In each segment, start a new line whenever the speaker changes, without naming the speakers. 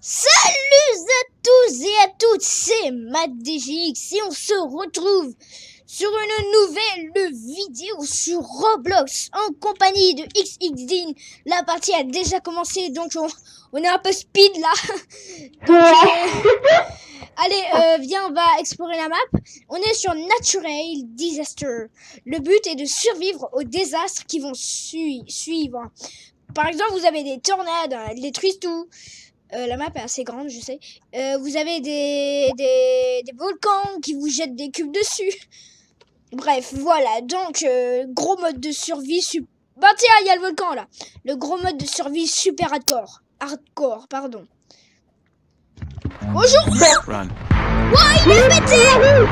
Salut à tous et à toutes, c'est MattDGX et on se retrouve sur une nouvelle vidéo sur Roblox en compagnie de XXDin. La partie a déjà commencé donc on est un peu speed là. Allez, viens, on va explorer la map. On est sur Natural Disaster. Le but est de survivre aux désastres qui vont suivre. Par exemple, vous avez des tornades, elles détruisent tout. La map est assez grande, je sais. Vous avez des volcans qui vous jettent des cubes dessus. Bref, voilà. Donc, gros mode de survie. Bah tiens, il y a le volcan là. Le gros mode de survie super hardcore. Hardcore, pardon. Bonjour.
Run.
Ouah, il est pété.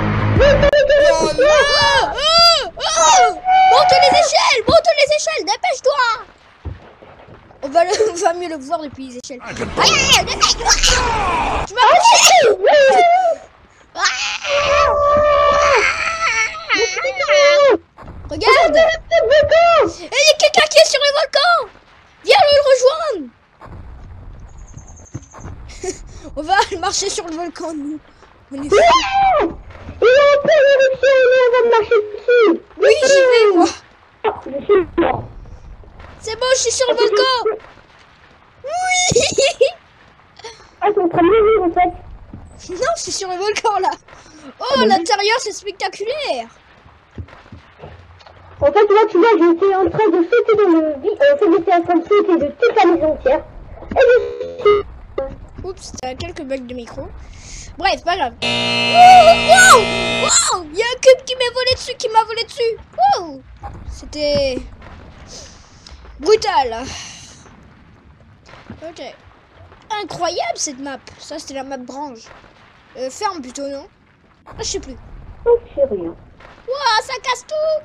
Monte les échelles, dépêche-toi. On va mieux le voir depuis les échelles. Aïe, dépêche-toi. Je m'approche. Regarde. Il y a quelqu'un qui est sur le volcan. Viens le rejoindre. On va marcher sur le volcan, nous. On est... Oui, j'y vais, moi. C'est bon, je suis sur le volcan. Oui.
En fait.
Non, je suis sur le volcan, là. Oh, l'intérieur, c'est spectaculaire.
En fait, là, tu vois, j'étais en train de sauter dans le vide. En fait, j'étais en train de sauter de toute la maison entière. Et je suis...
Oups, t'as quelques bugs de micro. Bref, pas grave. Wow, wow, il y a un cube qui m'a volé dessus, Wow, c'était brutal. Ok. Incroyable cette map. Ça, c'était la map branche. Ferme plutôt, non? Ah, je sais plus.
Oh, c'est rien.
Wow, ça casse tout.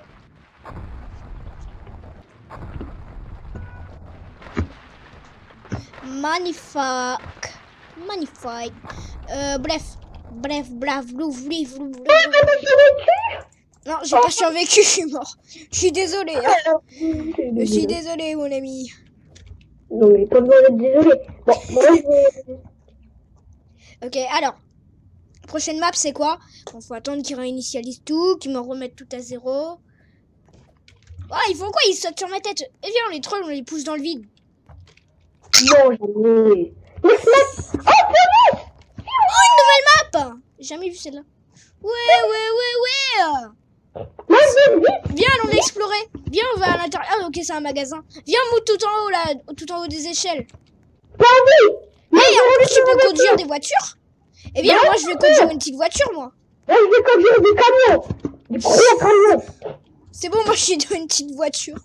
Magnifique. Bref. Non, j'ai pas survécu, je suis mort. Je suis désolé. Hein. Je suis désolé, mon ami.
Non, mais pas besoin d'être désolé. Bon, moi, je vais...
Ok, alors. Prochaine map, c'est quoi? Bon, faut attendre qu'il réinitialise tout, qu'il me remette tout à zéro. Ah, ils font quoi? Ils sautent sur ma tête. Et viens, on les troll, on les pousse dans le vide.
Non, jamais.
Oh, une nouvelle map! J'ai jamais vu celle-là. Ouais. Viens, allons l'explorer. Viens, on va à l'intérieur. Ah, ok, c'est un magasin. Viens, monte tout en haut, là. Tout en haut des échelles. Hey, en plus, tu peux conduire des voitures. Eh bien, moi, je vais conduire une petite voiture, moi.
Là, je vais conduire des camions. Des gros camions.
C'est bon, moi, je suis dans une petite voiture.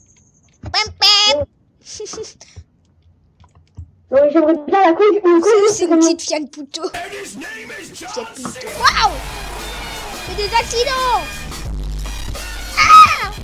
Non, mais j'aimerais bien la conduire.
C'est une petite Fiat Punto. Fiat Punto. Waouh! C'est des accidents! Ah!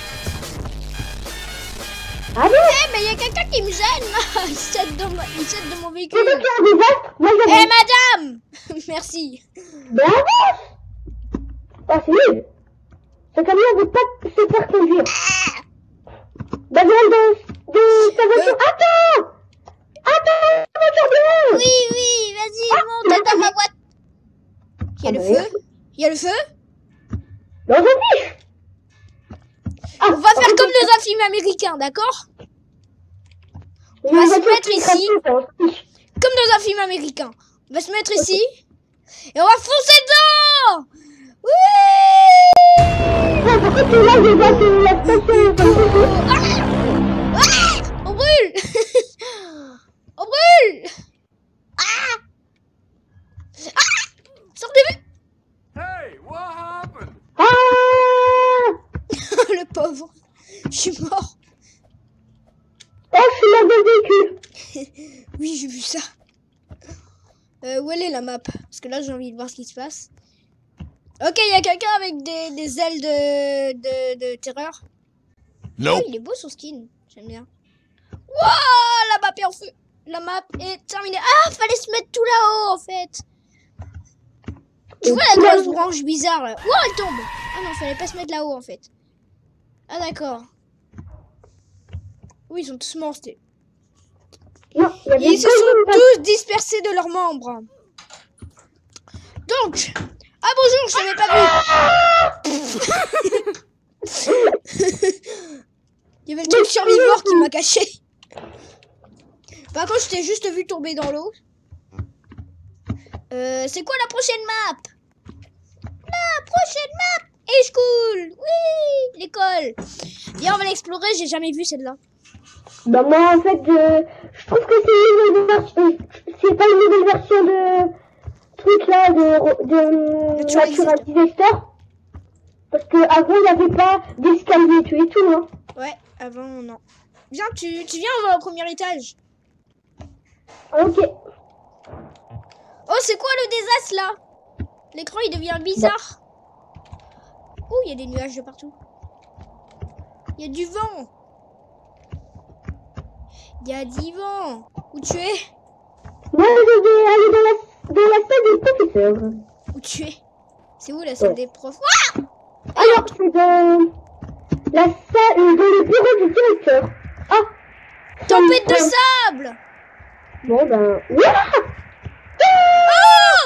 Ah bon?
Eh, mais il y a quelqu'un qui me gêne là! Il saute de mon véhicule.
C'est qui a des vastes? Moi,
Eh,
j'avais...
madame! Merci.
Ben, avance! Ah, c'est nul. Ce camion ne veut pas se faire conduire. Bah, de sa voiture. Attends! La voiture de...
Oui, vas-y, monte dans ma boîte. Il y a le feu? Il y a le feu?
Non, je fiche.
On va faire comme dans un film américain, d'accord? On va se mettre ici. Comme dans un film américain. On va se mettre ici. Et on va foncer dedans! Oui!
Pourquoi tu l'as de la station comme
On brûle! On brûle! Sors des vues!
Hey, what happened?
Le pauvre. Je suis mort.
Oh, je suis dans le véhicule.
Oui, j'ai vu ça. Où elle est la map? Parce que là, j'ai envie de voir ce qui se passe. Ok, il y a quelqu'un avec des ailes de terreur.
Nope.
Oh, il est beau son skin. J'aime bien. Wouah, la map est en feu. La map est terminée. Ah, fallait se mettre tout là-haut, en fait. Tu vois la grosse branche bizarre, là. Wouah, elle tombe. Ah non, fallait pas se mettre là-haut, en fait. Ah, d'accord. Oui, ils sont tous morts, c'était...
Non, il y avait
Ils se sont tous tous dispersés de leurs membres. Donc, ah bonjour, je t'avais pas vu. Il y avait le truc survivor qui m'a caché. Par contre, je t'ai juste vu tomber dans l'eau. C'est quoi la prochaine map? La prochaine map est school. Oui, l'école. Viens, on va l'explorer. J'ai jamais vu celle-là.
Bah moi en fait je trouve que c'est une nouvelle version. C'est pas une nouvelle version de truc là de Natural Disaster. Parce que avant il n'y avait pas d'escalier et tout, hein.
Ouais, avant non. Viens, tu viens, on va au premier étage.
Ok.
Oh, c'est quoi le désastre là? L'écran il devient bizarre. Oh, il y a des nuages de partout. Il y a du vent. Il y a du vent. Où tu es?
Moi je vais aller dans la salle des professeurs.
Où tu es? C'est où la salle des profs? Ah!
Alors c'est dans la salle, dans le bureau du directeur. Ah!
Tempête de sable!
Bon ben... Ouah!
Oh!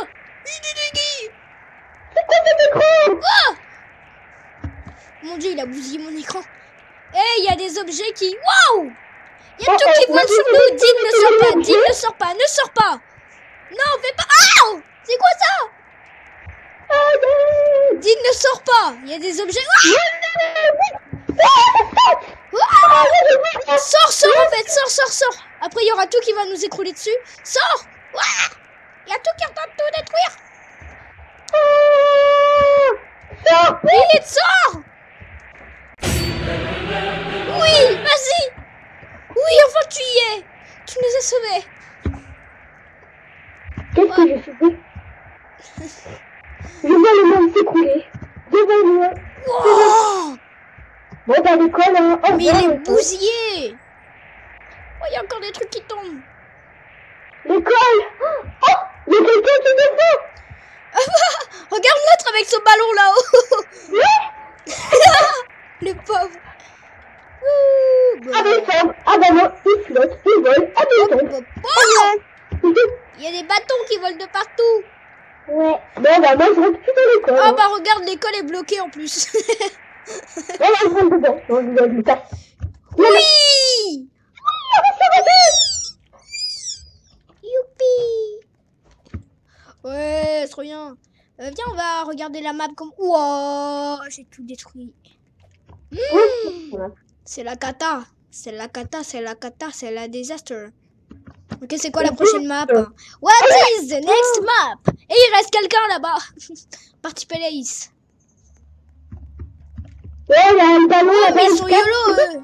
C'est quoi cet écran?
Oh! Mon dieu, il a bousillé mon écran. Eh, il y a des objets qui... Waouh! Il y a tout qui vole sur nous. Dean, ne sors pas. Dean, ne sors pas. Ne sors pas. Non, fais pas... Ah! C'est quoi ça? Dean, ne sors pas. Il y a des objets... Ah! Sors en fait. Sors. Après, il y aura tout qui va nous écrouler dessus. Sors! Il y a tout qui est en train de tout détruire.
Sors!
Vite, sors! Oui, vas-y! Oui, enfin tu y es! Tu nous as sauvés!
Qu'est-ce que j'ai fait? Je vois le monde s'écrouler. Devant moi.
Wow!
Bon, bah l'école, hein. Oh,
Mais il est bousillé! Oh, il y a encore des trucs qui tombent!
L'école! Oh! Il y a quelqu'un qui descend!
Regarde l'autre avec son ballon là-haut! Le pauvre! Ouh, bon.
À descendre, à ballon, il flotte, il vole, à descendre.
Oh! Il y a des bâtons qui volent de partout!
Ouais. Bon, bah moi je rentre plus dans l'école.
Oh bah regarde, l'école est bloquée en plus!
Ouais, je rentre dedans. Non, je me casse.
Oui! Youpi! Ouais, c'est trop bien. Viens, on va regarder la map comme... Wow, j'ai tout détruit. C'est la cata. C'est la désastre. Ok, c'est quoi la prochaine map? What is the next map? Et il reste quelqu'un là-bas. Party Place.
Ouais, il y a un ballon
Oh,
là-bas.
mais ils sont YOLO, eux.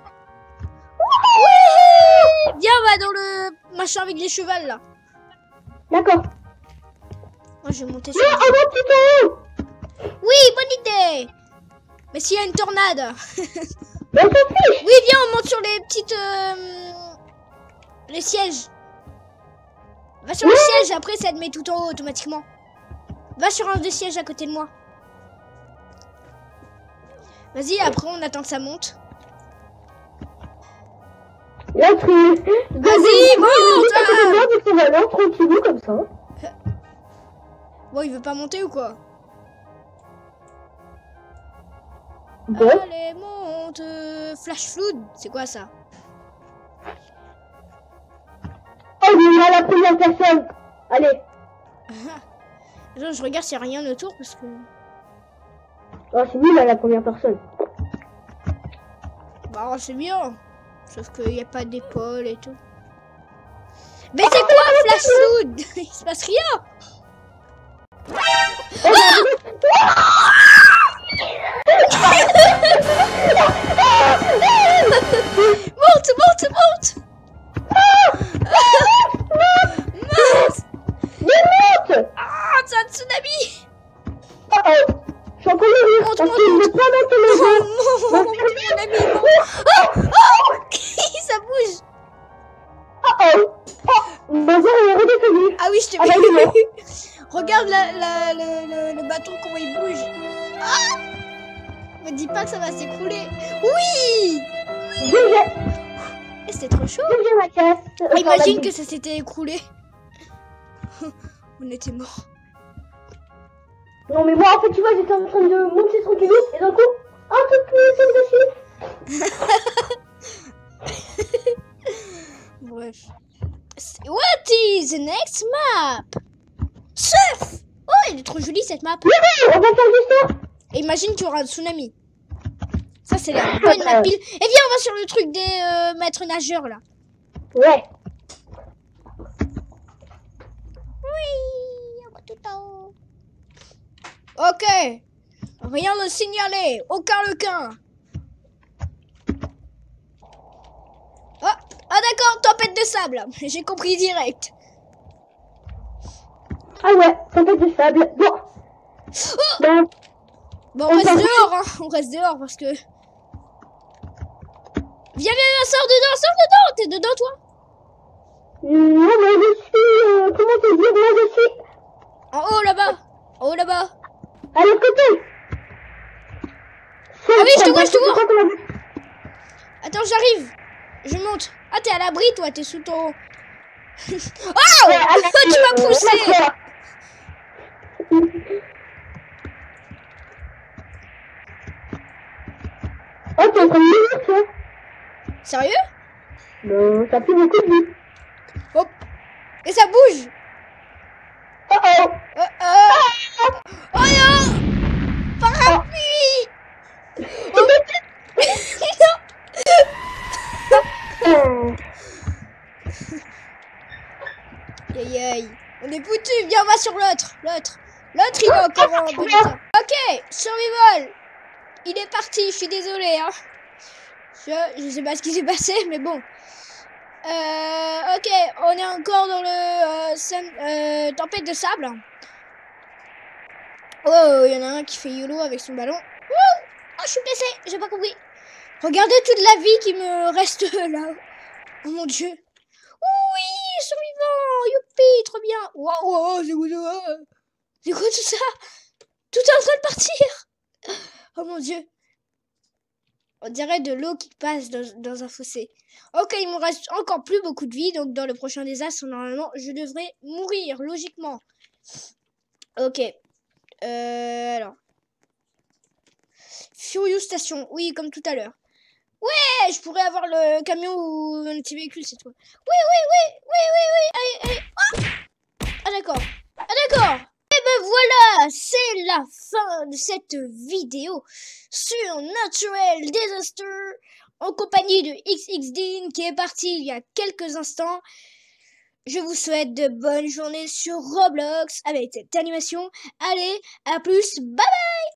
Ouais. Viens, on va dans le machin avec les chevals, là.
D'accord.
Moi, je vais monter sur...
Non, on va tout en haut.
Oui, bonne idée. Mais s'il y a une tornade...
Mais on s'en fiche.
Oui, viens, on monte sur les petites... les sièges. Va sur le siège, après ça te met tout en haut automatiquement. Va sur un des sièges à côté de moi. Vas-y, après on attend que ça monte.
Là, tu...
Vas-y, monte.
On va là, tranquillou comme ça.
Bon, il veut pas monter ou quoi?
Bon.
Allez, monte. Flash flood, c'est quoi ça?
Oh, il y a la première personne. Allez.
Attends, je regarde s'il n'y a rien autour parce que...
Oh, c'est nul à la première personne.
Bah, c'est bien. Sauf qu'il n'y a pas d'épaule et tout. Mais c'est quoi Flash flood? Il se passe rien. Monte. Mince.
Monte.
Ah, c'est un tsunami.
Oh, je suis en train de rire
Monte,
parce
monte,
qu'il ne veut pas monter le jeu.
Non, tsunami, non. Ça bouge.
Bonjour, il est redescendu.
Ah oui, je t'ai
Ah bah, il est
vu.
mort.
Regarde le bâton, comment il bouge. Ah, me dis pas que ça va s'écrouler. Oui.
GG.
Et c'était trop chaud.
GG, Mathias.
Imagine que ça s'était écroulé. On était mort.
Non, mais moi, en fait, tu vois, j'étais en train de monter sur du loup, et d'un coup, un truc s'est déchiré.
Bref. What is the next map? Surf! Oh, elle est trop jolie cette map.
Youhou, on va faire du surf.
Et imagine qu'il y aura un tsunami. Ça, c'est la bonne map pile. Et viens, on va sur le truc des maîtres nageurs là.
Ouais.
Oui, on va tout en haut. Ok. Rien de signalé. Aucun lequin. Ah, d'accord, tempête de sable. J'ai compris direct.
Ah ouais, tempête de sable. Bon.
Oh
Ben,
bon, on reste dehors, hein. On reste dehors parce que... Viens, sors dedans, t'es dedans, toi?
non, mais je suis... comment te dire? Moi, je suis...
En haut, là-bas. En haut, là-bas.
à l'autre côté.
Ah oui, je te vois. Attends, j'arrive. Je monte. Ah, t'es à l'abri, toi, t'es sous ton... Oh, tu m'as poussé.
Oh, t'es en train de mourir, toi.
Sérieux?
Non, t'as plus beaucoup de vie.
Hop. Et ça bouge.
Oh oh.
Oh non. Parapluie. Oh. Aïe aïe. On est foutu. Viens, on va sur l'autre. L'autre, il est encore en bon état. Ok, survival. Il est parti. Je suis désolée. Hein. Je sais pas ce qui s'est passé, mais bon. Ok, on est encore dans le tempête de sable. Oh, il y en a un qui fait YOLO avec son ballon. Oh, je suis blessée. J'ai pas compris. Regardez toute la vie qui me reste là. Oh mon dieu. Oui, survivant. Youpi, trop bien. Wow, c'est quoi ça? C'est quoi tout ça? Tout est en train de partir. Oh mon dieu. On dirait de l'eau qui passe dans un fossé. Ok, il me reste encore plus beaucoup de vie. Donc dans le prochain désastre, normalement, je devrais mourir, logiquement. Ok. Alors. Furious Station. Oui, comme tout à l'heure. Ouais, je pourrais avoir le camion ou un petit véhicule, c'est toi. Oui. Allez. Ah d'accord. Et ben voilà, c'est la fin de cette vidéo sur Natural Disaster en compagnie de XXDean qui est parti il y a quelques instants. Je vous souhaite de bonnes journées sur Roblox avec cette animation. Allez, à plus, bye bye!